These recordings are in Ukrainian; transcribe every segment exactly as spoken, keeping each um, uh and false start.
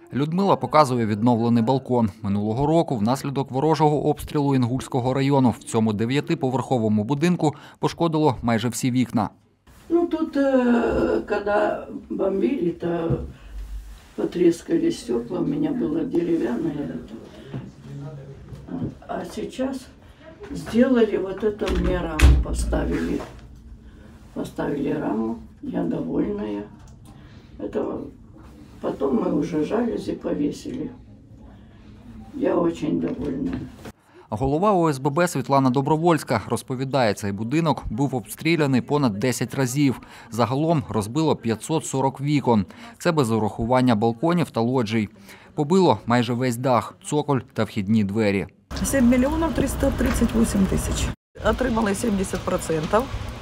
Людмила показує відновлений балкон. Минулого року внаслідок ворожого обстрілу Інгульського району в цьому дев'ятиповерховому будинку пошкодило майже всі вікна. Ну тут, коли бомбили, то потрескали стекла, у меня было деревянное. А сейчас сделали вот это, мне раму поставили. Поставили раму, я довольная. Это потом мы уже жалюзи повесили. Я очень довольна. Голова О С Б Б Світлана Добровольська розповідає, цей будинок був обстріляний понад десять разів. Загалом розбило п'ятсот сорок вікон. Це без урахування балконів та лоджій. Побило майже весь дах, цоколь та вхідні двері. сім мільйонів триста тридцять вісім тисяч. Отримали сімдесят відсотків.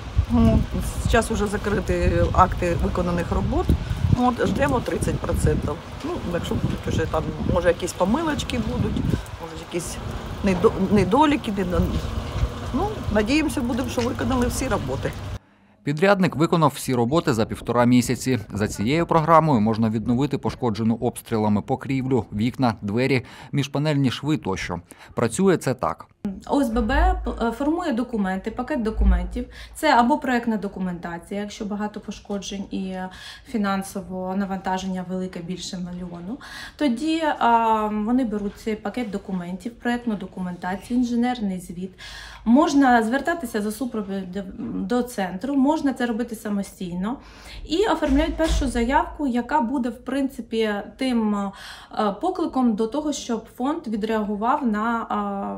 Зараз вже закриті акти виконаних робот. От, ждемо тридцять відсотків. Ну, якщо будуть вже там, може якісь помилочки будуть, може якісь недоліки. Ну, надіємося, будемо, що виконали всі роботи. Підрядник виконав всі роботи за півтора місяці. За цією програмою можна відновити пошкоджену обстрілами покрівлю, вікна, двері, міжпанельні шви тощо. Працює це так. О С Б Б формує документи, пакет документів. Це або проєктна документація, якщо багато пошкоджень і фінансово навантаження велике, більше мільйону. Тоді а, вони беруть цей пакет документів, проєктну документацію, інженерний звіт. Можна звертатися за супроводом до центру, можна це робити самостійно. І оформляють першу заявку, яка буде, в принципі, тим покликом до того, щоб фонд відреагував на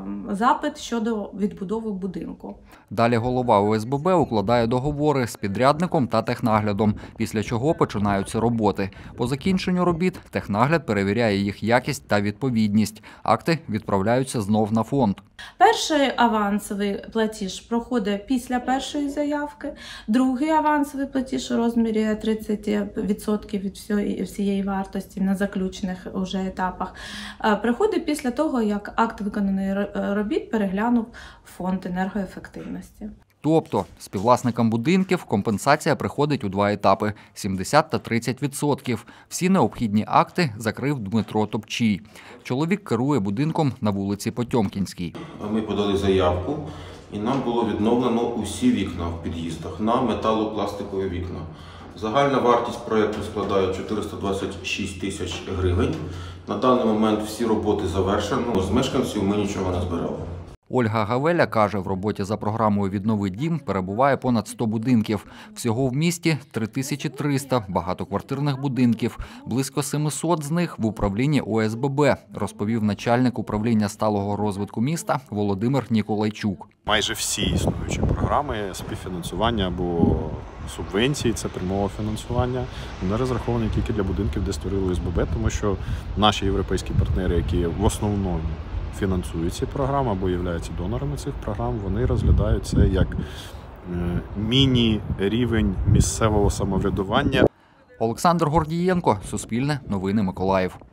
запит щодо відбудови будинку. Далі голова О С Б Б укладає договори з підрядником та технаглядом, після чого починаються роботи. По закінченню робіт технагляд перевіряє їх якість та відповідність. Акти відправляються знов на фонд. Перший авансовий платіж проходить після першої заявки, другий авансовий платіж у розмірі тридцять відсотків від всієї вартості на заключних уже етапах приходить після того, як акт виконаних робіт переглянув фонд енергоефективності. Тобто співвласникам будинків компенсація приходить у два етапи – сімдесят та тридцять відсотків. Всі необхідні акти закрив Дмитро Топчій. Чоловік керує будинком на вулиці Потьомкінській. Ми подали заявку і нам було відновлено усі вікна в під'їздах на металопластикові вікна. Загальна вартість проєкту складає чотириста двадцять шість тисяч гривень. На даний момент всі роботи завершено. З мешканців ми нічого не збирали. Ольга Гавеля каже, в роботі за програмою «Віднови дім» перебуває понад сто будинків. Всього в місті три тисячі триста багатоквартирних будинків. Близько семисот з них в управлінні О С Б Б, розповів начальник управління сталого розвитку міста Володимир Ніколайчук. Майже всі існуючі програми співфінансування або субвенції, це прямого фінансування, вони розраховані тільки для будинків, де створили О С Б Б, тому що наші європейські партнери, які в основному фінансують ці програми або являються донорами цих програм, вони розглядають це як міні-рівень місцевого самоврядування. Олександр Гордієнко, Суспільне, Новини Миколаїв.